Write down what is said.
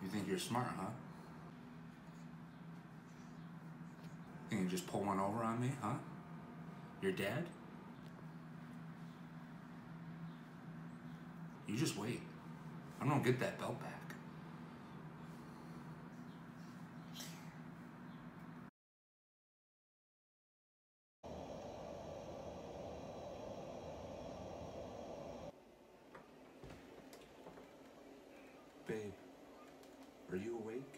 You think you're smart, huh? Think you just pull one over on me, huh? Your dad? You just wait. I'm gonna get that belt back. Babe, are you awake?